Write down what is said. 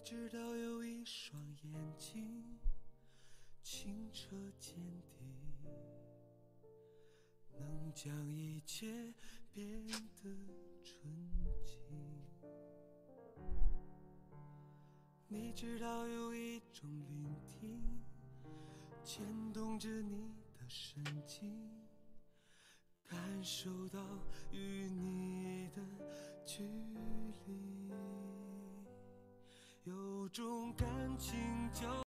知道有一双眼睛清澈见底，能将一切变得纯净。你知道有一种聆听牵动着你的神经，感受到与你的距离，有种感情叫